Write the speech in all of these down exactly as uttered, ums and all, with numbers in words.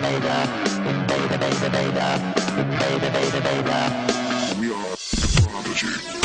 We are the Prodigy.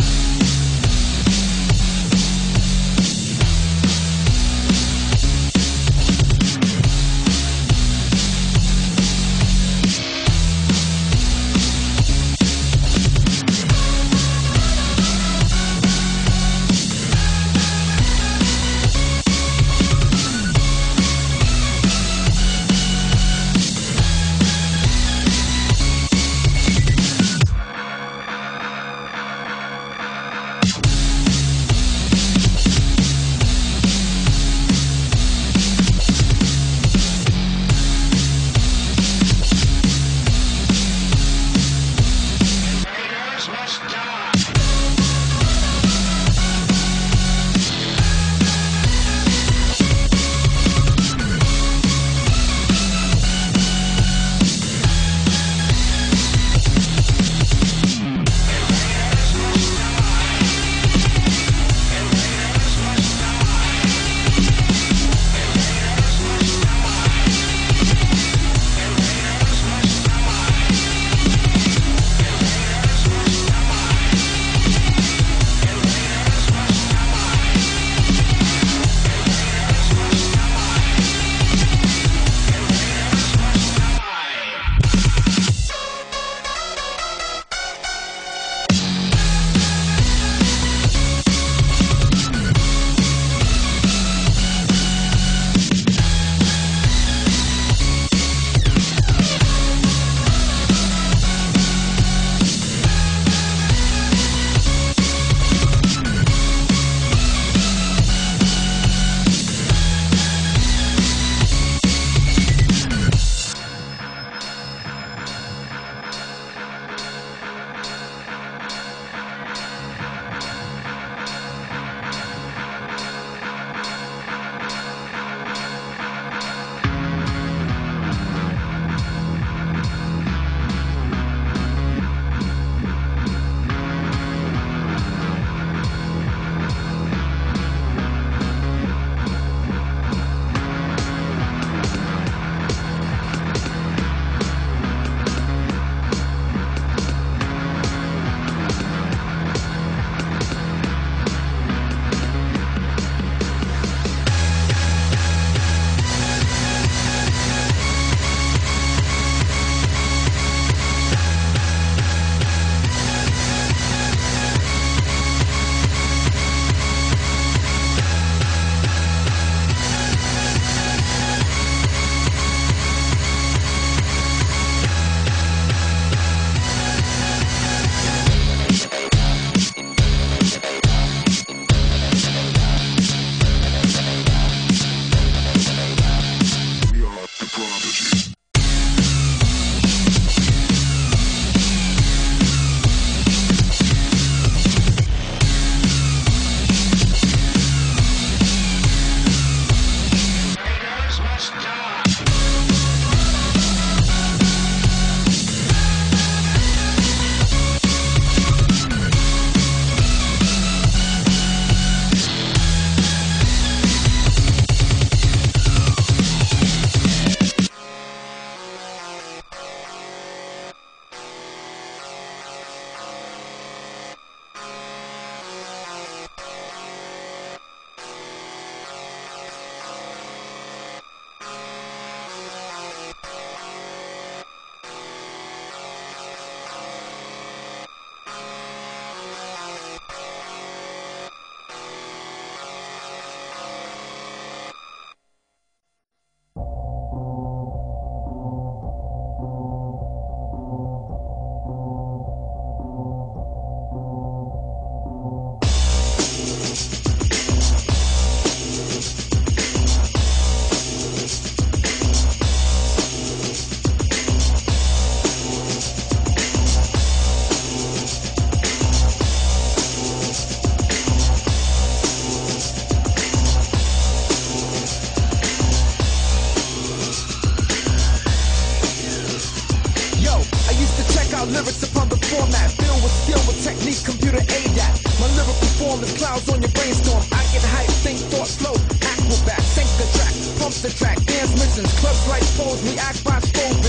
lyrics upon the format, filled with skill with technique, computer aid at. My lyrical form is clouds on your brainstorm. I get hype, think, thought, slow, acrobat, sync the track, pump the track, dance missions, clubs like foes, we act by stone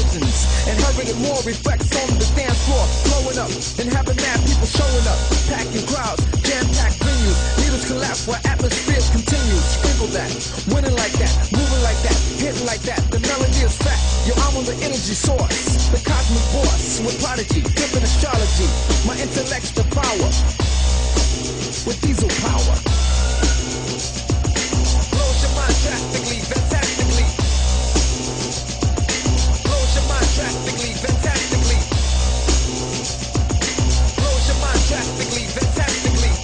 it more reflects on the dance floor. Blowing up and having mad people showing up. Packing crowds, jam-packed venues. Needles collapse while atmospheres continue. Sprinkle that, winning like that, moving like that, hitting like that. The melody is fat. Yo, I'm on the energy source. The cosmic boss with prodigy, different astrology. My intellect's the power with diesel power. Blows your mind drastically, fantastically. Blows your mind drastically, fantastically. Blows your mind drastically, fantastically.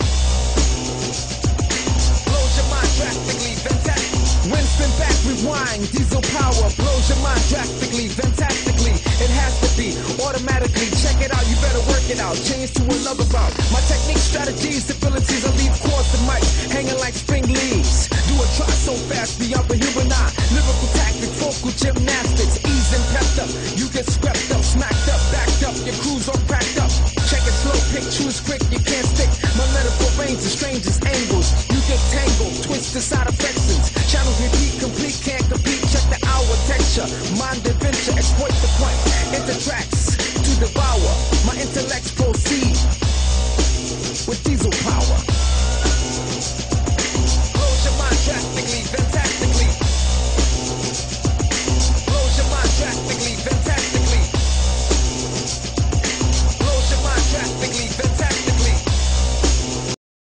Blows your mind drastically, fantastically. When spin back, rewind, diesel power. Blows your mind drastically, fantastically. It has to be automatically. Check it out, you better work it out. Change to another route. My technique, strategies, abilities, I leave chords to mic, hanging like spring leaves. Do a try so fast, beyond the human eye. Lyrical tactics, vocal gymnastics, ease and pepped up. You get swept up, smacked up, backed up. Your crew's all cracked up. Check it slow, pick, choose quick, you can't stick. My metaphor range the strangest angles. You get tangled, twisted side affections. Channels repeat, complete, can't compete. Check the hour texture, mind adventure, exploit the point. Enter tracks to devour. My intellects proceed with diesel power.